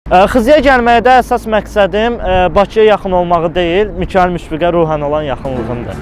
Xızıya gəlməkdə əsas məqsədim Bakıya yaxın olmağı deyil, Mikayıl Müşfiqə ruhən olan yaxınlığımdır.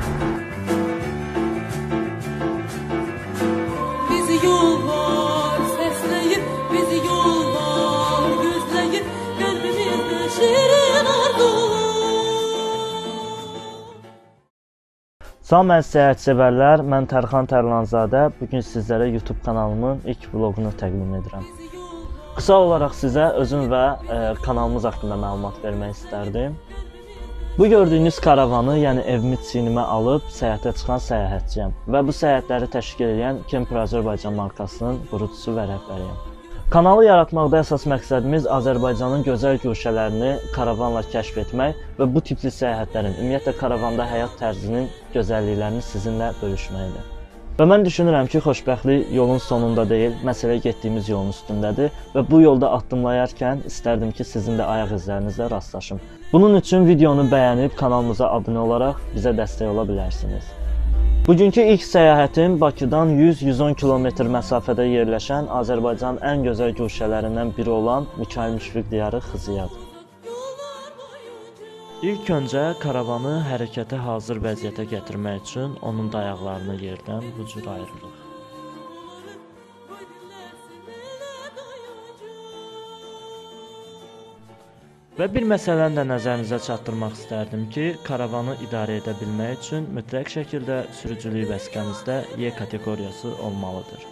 Salam əziz səyahət-sevərlər, mən Tərxan Tərlanzadə. Bugün sizlərə YouTube kanalımın ilk vloqunu təqdim edirəm. Qısa olaraq sizə özüm və kanalımız haqqında məlumat vermək istərdim. Bu gördüyünüz karavanı, yəni evimi çiynimə alıb səyahətə çıxan səyahətçiyəm və bu səyahətləri təşkil edən Kempur Azərbaycan markasının qurucusu və rəhbəriyəm. Kanalı yaratmaqda əsas məqsədimiz Azərbaycanın gözəl güşələrini karavanla kəşf etmək və bu tipli səyahətlərin, ümumiyyətlə karavanda həyat tərzinin gözəlliklərini sizinlə bölüşməkdir. Və mən düşünürəm ki, xoşbəxtlik yolun sonunda deyil, məsələ getdiyimiz yolun üstündədir və bu yolda addımlayarkən istərdim ki, sizin də ayaq izlərinizlə rastlaşım. Bunun üçün videonu bəyənib kanalımıza abunə olaraq bizə dəstək ola bilərsiniz. Bugünkü ilk səyahətim Bakıdan 100-110 km məsafədə yerləşən Azərbaycanın ən gözəl güşələrindən biri olan Mikayıl Müşfiq diyarı Xızıyadır. İlk öncə karavanı hərəkətə hazır vəziyyətə gətirmək üçün onun dayaqlarını yerdən bu cür ayırırıq. Və bir məsələni də nəzərinizə çatdırmaq istərdim ki, karavanı idarə edə bilmək üçün mütləq şəkildə sürücülük vəsiqənizdə Y kateqoriyası olmalıdır.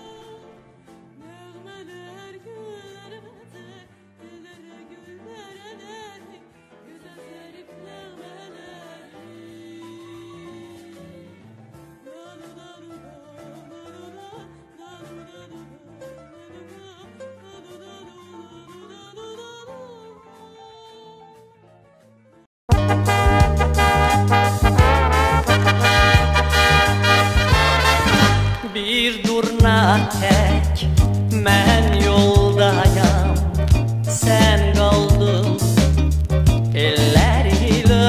Bir durna tek, mən yoldayam, sən qaldın ellər ilə,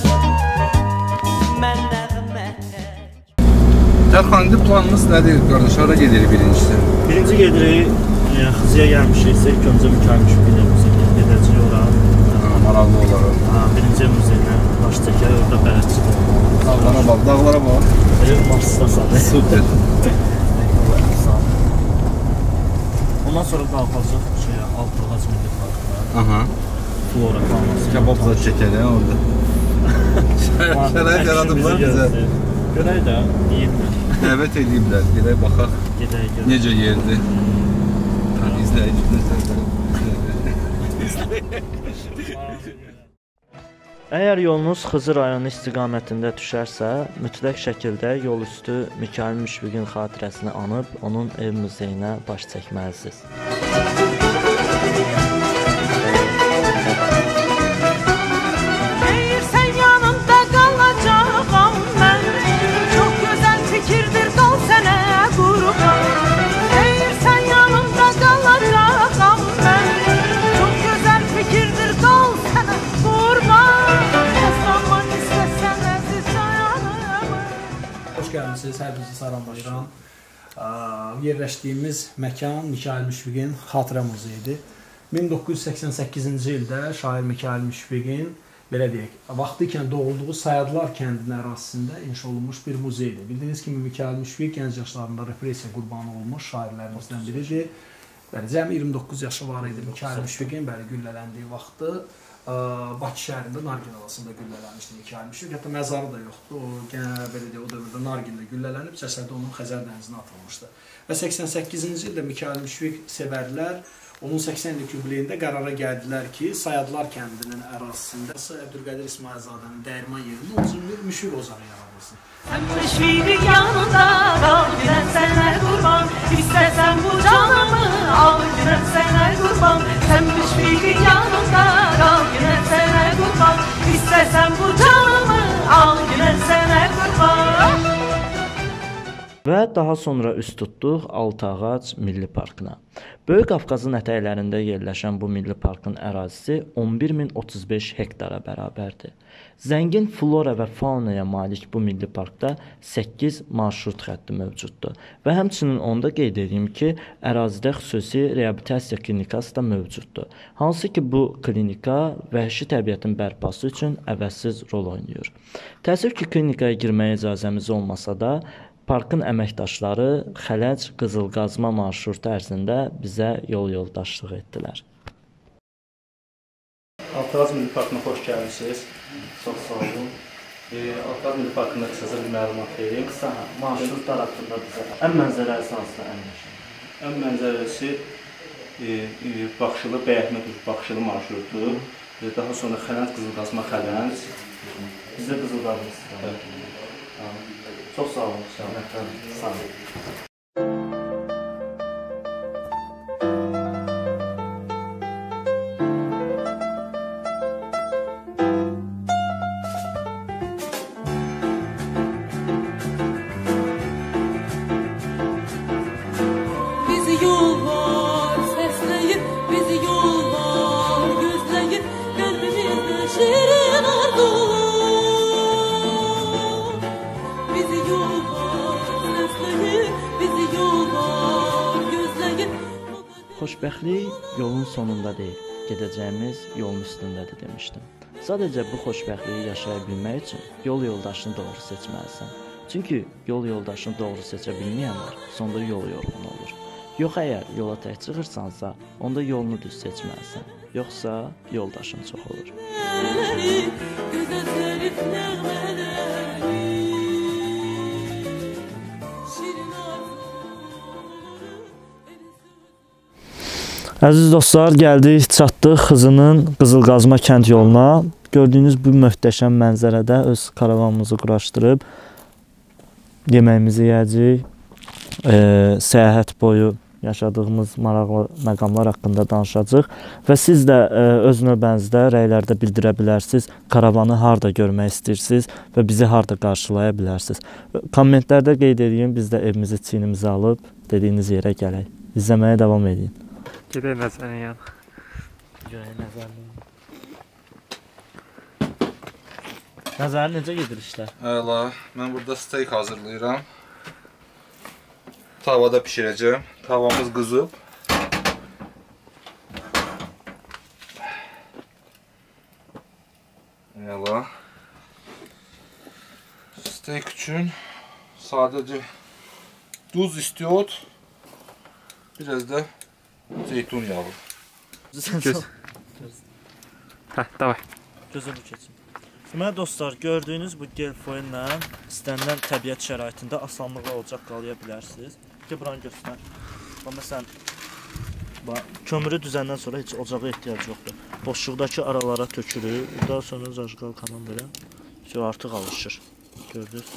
mən nəğmə tək. Tərxan, indi planımız nədir qardaş? Hara gedirik birincisi? Birinci gedirik, Xızıya gəlmişiksə ilk öncə Mikayıl Müşfiq gedəcəyik ora. Maraqlı olaraq. Birinci muzeyinə baş çəkək, orada bələdçi Dağlara bax, dağlara bax. Marsdasan. Super. Ondan sonra qalxacaq Altı Ağac Milli Parkına. Flora faunası. Kebab da çəkələ orada. Şərait yaradıblar bizə. Görək də, deyirlər. Dəvət ediblər, gedək baxaq. Gedək. Necə yerdir? İzləyicimiz. Əgər yolunuz Xızı rayonu istiqamətində düşərsə, mütləq şəkildə yol üstü Mikayıl Müşfiqin xatirəsini anıb, onun ev muzeyinə baş çəkməlisiniz. Deyirsən yanımda qalacağam mən, çox gözəl fikirdir, qal sənə qurban. Deyirsən yanımda qalacağam mən, çox gözəl fikirdir, qal sənə qurban. Hoş gəlmişsiniz, hər birinizi salamlayıram. Yerləşdiyimiz məkan Mikayıl Müşfiqin xatirə muzeyidir. 1988-ci ildə şair Mikayıl Müşfiqin, belə deyək, vaxtı ikən doğulduğu Sayadlar kəndinin ərazisində inşa olunmuş bir muzeydir. Bildiyiniz kimi Mikayıl Müşfiq gənc yaşlarında repressiya qurbanı olmuş şairlərimizdən biridir. Cəmi 29 yaşı var idi Mikayıl Müşfiqin güllələndiyi vaxtı. Bakı şəhərində Nargin alasında güllələnmişdi Mikayıl Müşfiq. Hətta məzarı da yoxdur. O dövrdə Nargində güllələnib, cəsədi onun Xəzər dənizinə atılmışdı. Və 88-ci ildə Mikayıl Müşfiq sevərlər onun 80 illik yubileyində qərara gəldilər ki, Sayadlar kəndinin ərazisində Əbdülqədir İsmailzadənin dəyirman yerində uzun bir Müşfiq ocağı yaradılsın. Sən Müşfiqin yanında qal, günən sənə qurban, istəsən bu canımı al, günən sənə qurban. Sən Müşfiqin yanında qal, günən sənə qurban, istəsən bu canımı al, günən sənə qurban. Və daha sonra üst tutduq Altıağac Milli Parkına. Böyük Qafqazın ətəklərində yerləşən bu milli parkın ərazisi 11035 hektara bərabərdir. Zəngin flora və faunaya malik bu milli parkda 8 marşrut xətti mövcuddur və həmçinin onda qeyd edeyim ki, ərazidə xüsusi reabilitasiya klinikası da mövcuddur. Hansı ki, bu klinika vəhşi təbiətin bərpası üçün əvəzsiz rol oynayır. Təəssüf ki, klinikaya girməyə icazəmiz olmasa da, parkın əməkdaşları Xələc Qızılqazma marşrutu ərzində bizə yol yoldaşlıq etdilər. Altıağac Milli Parkına xoş gəlmişsiniz. Çox sağ olun. Altıağac Milli Parkında qısaca bir məlumat vereyim. Qısa, marşrutlar haqqında bizə ən mənzərəli hansısa Ən mənzərəsi Baxşılı, Bəyəhmədov Baxşılı marşrutu. Daha sonra Xələc Qızılqazma Xələc. Bizə Qızılqazma istifadə. Çox sağ olun. Sağ olun. Bizi yol var, səsləyir, bizi yol var, gözləyir, qəlbimizdə şirin arzu. Bizi yol var, səsləyir, bizi yol var, gözləyir. Xoşbəxtlik yolun sonunda deyil, gedəcəyimiz yolun üstündədir demişdim. Sadəcə bu xoşbəxtliyi yaşaya bilmək üçün yol yoldaşını doğru seçməlisən. Çünki yol yoldaşını doğru seçə bilməyənlər sonda yol yorğunu olur. Yox, əgər yola tək çıxırsansa, onda yolunu düz seçməlisən. Yoxsa yoldaşın çox olur. Əziz dostlar, gəldik, çatdıq Xızının Qızılqazma kənd yoluna. Gördüyünüz bu möhtəşəm mənzərədə öz karavanımızı quraşdırıb yeməyimizi yeyəcəyik. Səyahət boyu yaşadığımız maraqlı məqamlar haqqında danışacağıq və siz də öz növbənizdə rəylərdə bildirə bilərsiniz. Karavanı harda görmək istəyirsiniz və bizi harda qarşılaya bilərsiniz. Kommentlərdə qeyd edin, biz də evimizi çiynimizə alıb dediyiniz yerə gələk. İzləməyə davam edin. Gedək Nəzərin yanına. Görək Nəzərin. Nəzərin necə gedir işlər? Əla, mən burada steak hazırlayıram. Tavada pişirəcəm. Tavamız qızıb. Əla. Steak üçün sadəcə duz istiyor. Biraz da zeytun yağı. Göz. Davay. Gözümü keçin. Deməli dostlar, gördüyünüz bu gelfoillə istənilən təbiət şəraitində asanlıqla ocaq qalaya bilərsiniz. Buranı göstər. Məsələn, kömürü düzəndən sonra heç ocağa ehtiyac yoxdur. Boşluqdakı aralara tökülür. Daha sonra zajqal kanan belə. Artıq alışır. Gördünüz.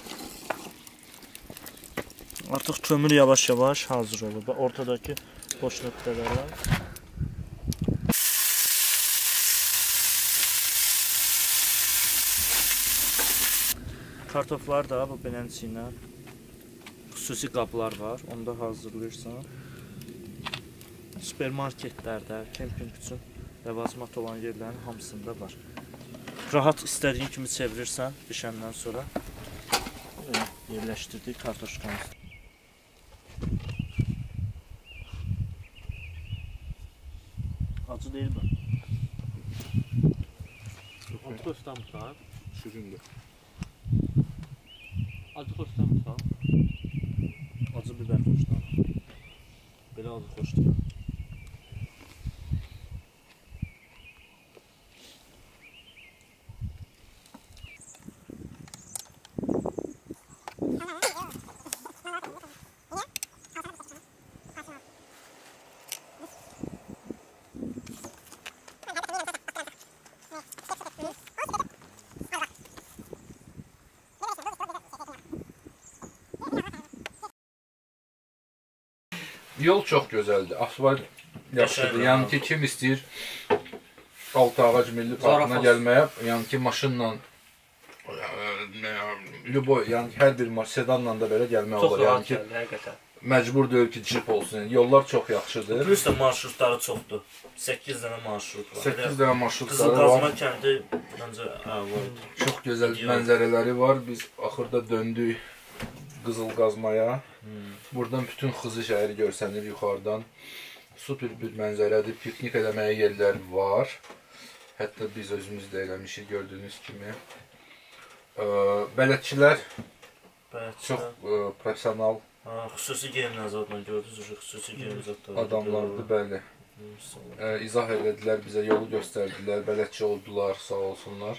Artıq kömür yavaş-yavaş hazır olur. Ortadakı boş nöqtələr var. Kartoflar da bu beləncə xüsusi qablar var. Onu da hazırlayırsan. Supermarketlərdə, kempinq üçün ləvazimat olan yerlərin hamısında var. Rahat istədiyin kimi çevirirsən bişəndən sonra. Yerləşdirdik kartoşkanı. Acı deyil mi? Acı xoşlamırsan? Şirindir. Acı xoşlamırsan? Acı biber xoşlanır. Belə acı xoşlanır. Yol çox gözəldir. Asfalt yaxşıdır. Yəni ki, kim istəyir Altıağac Milli Parkına gəlməyə, yəni ki, maşınla Lüboy, yəni hər bir sedanla da belə gəlmək Çox olur. Yəni rahat ki, gəldi, həqiqətən. məcbur deyil ki, jip olsun. Yəni, yollar çox yaxşıdır. Plus da marşrutları çoxdur. 8 dənə marşrut var. 8 dənə marşrutları Qızılqazma var. kəndi məncə var. Çox gözəl mənzərələri var. Biz axırda döndük Qızılqazmaya. Buradan bütün Xızı şəhəri görsənir yuxarıdan. Super bir mənzərədir. Piknik eləməyə yerlər var. Hətta biz özümüz də eləmişik gördüyünüz kimi. Bələdçilər çox professional Xüsusi geyimlə zadla gördünüz, xüsusi geyim zadlar adamlardır, bəli. İzah elədilər, bizə yolu göstərdilər, bələdçi oldular, sağ olsunlar.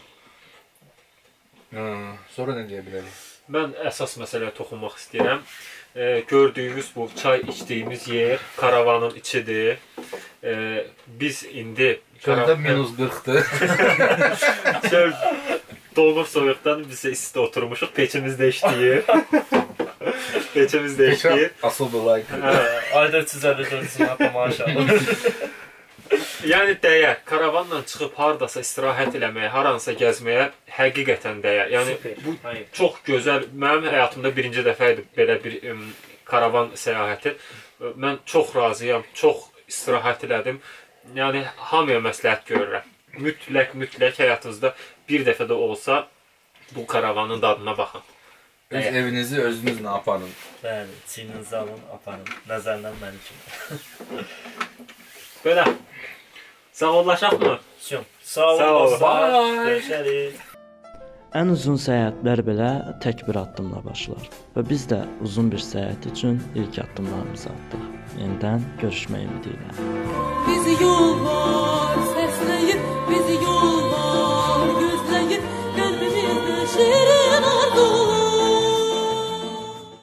Sonra nə deyə bilərik? Mən əsas məsələyə toxunmaq istəyirəm. Gördüyümüz bu çay içdiyimiz yer karavanın içidir. Biz indi Çöldə minus 40'dır. çöl donub soyuqdan biz istidə oturmuşuq. Peçimiz də işləyir. Peçimiz də işləyir. Asıl like. Ayda 354 manat maşallah. Yəni dəyər. Karavanla çıxıb hardasa istirahət eləməyə, haransa gəzməyə həqiqətən dəyər. Yəni bu çox gözəl. Mənim həyatımda birinci dəfə idi belə bir karavan səyahəti. Mən çox razıyam, çox istirahət elədim. Yəni hamıya məsləhət görürəm. Mütləq həyatınızda bir dəfə də olsa bu karavanın dadına baxın. Öz evinizi özünüzlə aparın. Bəli, çiyninizi alın, aparın. Nəzərlə mənim kimi. Belə. Sağollaşaq mı? Sağ olun. Görüşərik. Ən uzun səyahətlər belə tək bir addımla başlar və biz də uzun bir səyahət üçün ilk addımlarımızı atdıq. Yenidən görüşmək ümidi ilə. Bizi